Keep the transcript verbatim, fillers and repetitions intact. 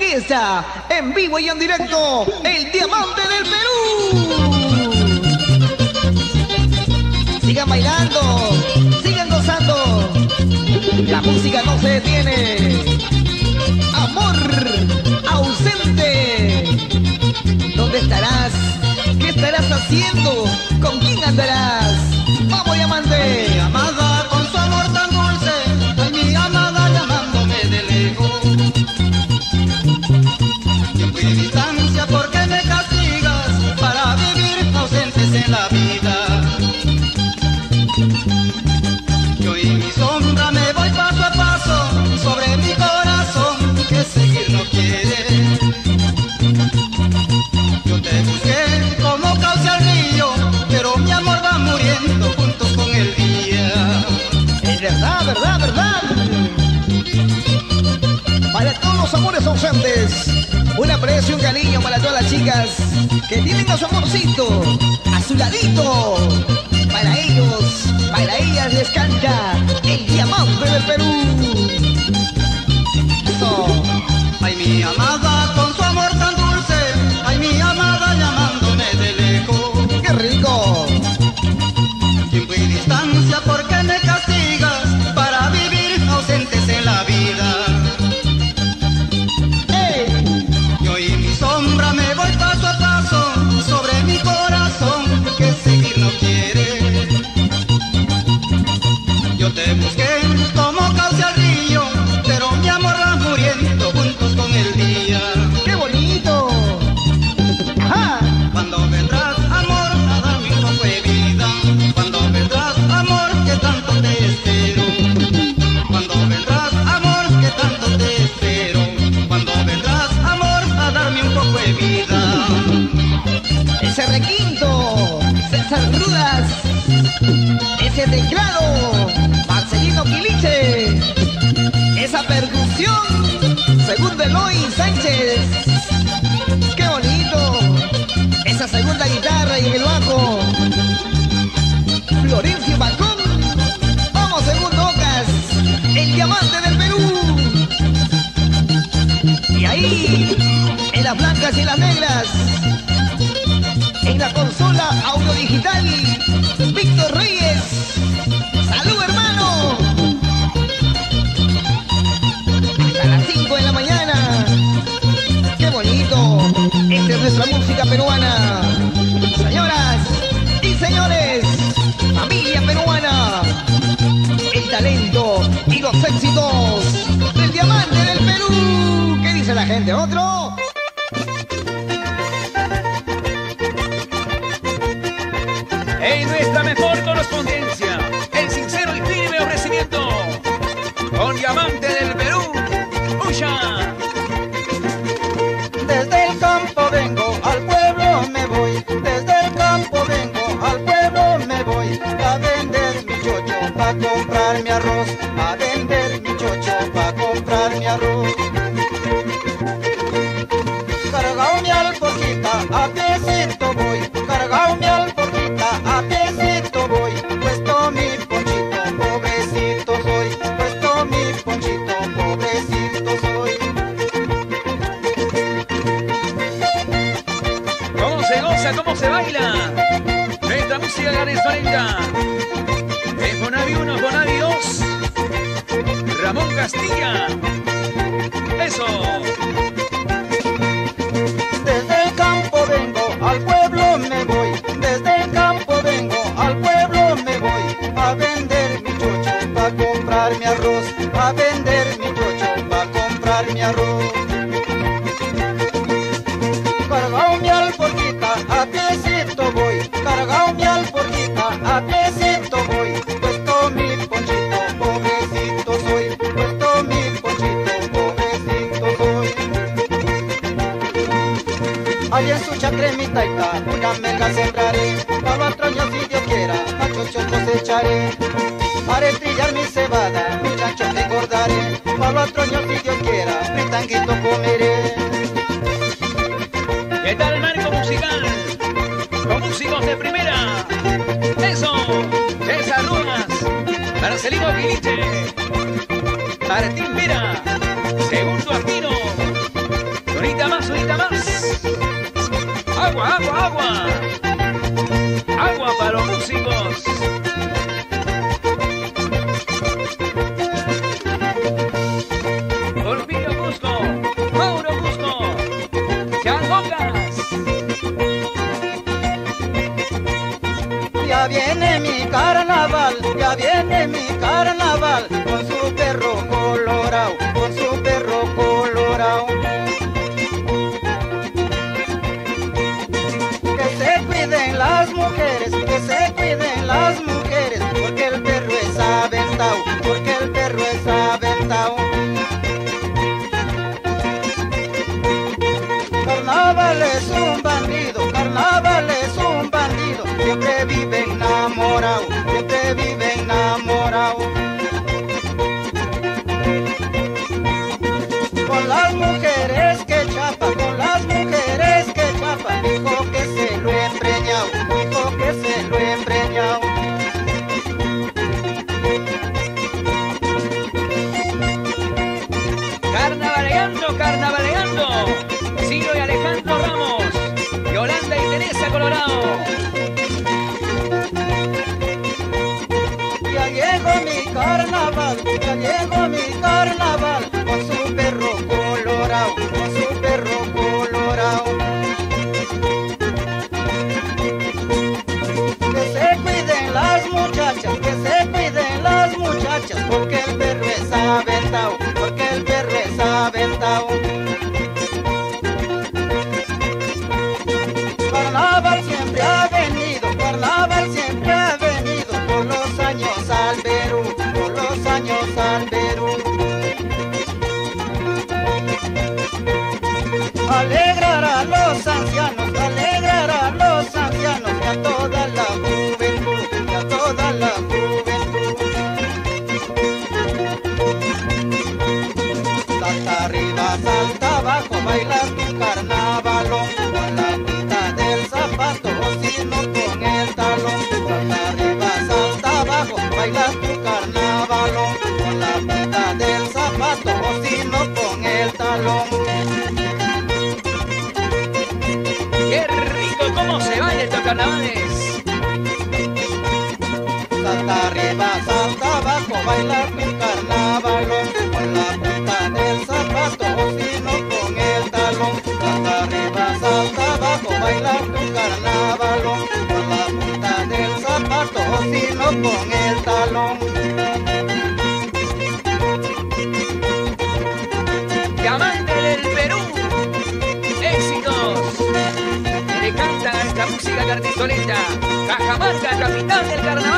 aquí está, en vivo y en directo, el Diamante del Perú. Sigan bailando, sigan gozando. La música no se detiene. Amor ausente. ¿Dónde estarás? ¿Qué estarás haciendo? ¿Con quién andarás? Vamos, Diamante. Mi amada con su amor tan dulce, ay, mi amada llamándome de lejos. Tiempo y distancia, ¿por qué me castigas para vivir ausentes en la vida? Yo y mi sombra me voy paso a paso sobre mi corazón que seguir no quiere. Yo te busqué como cauce al río, pero mi amor va muriendo juntos con el día. Es verdad, verdad, verdad. Para todos los amores ausentes, un aprecio, un cariño para todas las chicas que tienen a su amorcito a su ladito. Para ellos, para ellas les canta el Diamante del Perú. Eso. Ay, mi amada con su amor tan dulce, ay, mi amada llamándome de lejos. ¡Qué rico! Tiempo y distancia, ¿por qué me castigas para vivir ausentes en la vida? ¡Ey! Yo y mi sombra me voy paso a paso sobre mi corazón que seguir no quiere. Yo te busqué como cauce al río, pero mi amor va muriendo juntos con el día. ¡Qué bonito! ¡Ajá! Cuando vendrás, amor, a darme un poco de vida. Cuando vendrás, amor, que tanto te espero. Cuando vendrás, amor, que tanto te espero. Cuando vendrás, amor, a darme un poco de vida. Ese requinto, César Rudas, ese teclado, Marcelino Quiliche, esa percusión, segundo Eloy Sánchez, qué bonito, esa segunda guitarra y en el bajo, Florencio Bacón, vamos segundo Ocas, el Diamante del Perú, y ahí, en las blancas y en las negras, en la consola audio digital, Víctor Reyes. ¡Salud, hermano! Hasta las cinco de la mañana. ¡Qué bonito! Esta es nuestra música peruana. Señoras y señores, familia peruana, el talento y los éxitos del Diamante del Perú. ¿Qué dice la gente? ¿Otro? En nuestra mejor correspondencia, el sincero y firme ofrecimiento con Diamante del Perú, ¡Usha! Desde el campo vengo, al pueblo me voy. Desde el campo vengo, al pueblo me voy. A vender mi chocho, pa' comprar mi arroz. A vender mi chocho, pa' comprar mi arroz. Cargao mi alforjita, a piecito voy. Cargao mi alforjita, a piecito voy. Puesto mi ponchito, pobrecito soy. Puesto mi ponchito, pobrecito soy. ¿Cómo se goza, cómo se baila? Nuestra música venezolana. En Bonavi uno, Bonavi dos, Ramón Castilla. Eso. Desde el campo vengo, al pueblo me voy. Desde el campo vengo, al pueblo me voy. A vender mi chocho, pa' comprar mi arroz. A vender mi chocho, pa' comprar mi arroz. Cargao mi alforjita, a piecito voy. Cargao mi alforjita, a piecito voy. Puesto mi ponchito, pobrecito soy. Puesto mi ponchito, pobrecito soy. Ahí en su chacremita y ta, una mega sembraré. Para los otro año si Dios quiera, a chochos cosecharé. Haré trillar mi cebada, mi chancho me engordaré. Para los otro año si Dios quiera, mi tanguito comeré. ¿Qué tal el marco musical? Con músicos de primera. Eso. César Rudas, Marcelino Quiliche, Martín Vera, Segundo Aquino, Agua, agua, agua. Agua para los músicos. Olvido Cusco, Mauro Cusco, Changongas. Ya viene mi carnaval, ya viene mi carnaval, con su perro colorado, con su perro colorado. Que se cuiden las mujeres, que se cuiden las mujeres, porque el perro es aventado, porque el perro es aventado. Carnaval es un bandido, carnaval es un bandido, siempre vive enamorado, siempre vive enamorado. Con las mujeres que chapa, con las mujeres que chapa, dijo que se lo he empreñado, dijo que se lo he empreñado. Carnavaleando, carnavaleando. Ciro y Alejandro Ramos, Yolanda y Teresa Colorado. Ya llegó mi carnaval, ya llegó mi carnaval, con su perro colorado, con su perro colorado. Que se cuiden las muchachas, que se cuiden las muchachas, porque el perro es aventado, porque el perro es aventado. Carnaval siempre ha venido, carnaval siempre ha venido, por los años al Perú, por los años al Perú. Alegrar a los ancianos, alegrar a los ancianos, y a toda la juventud, y a toda la juventud. Salta arriba, salta abajo, baila tu carnavalón, con la punta del zapato, o si no con el talón. Salta arriba, salta abajo, baila tu carnavalón, con la punta del zapato, o si no con el talón. ¡Qué rico cómo se baila estos carnavales! Salta arriba, salta abajo, baila tu carnavalón, con la punta del zapato, o si no con el talón. Salta arriba, salta abajo, baila tu carnavalón, con la punta del zapato, o si no con el talón. Diamante del Perú, éxitos. Le cantan a esta música carnestoleta, Cajamarca, capital del carnaval.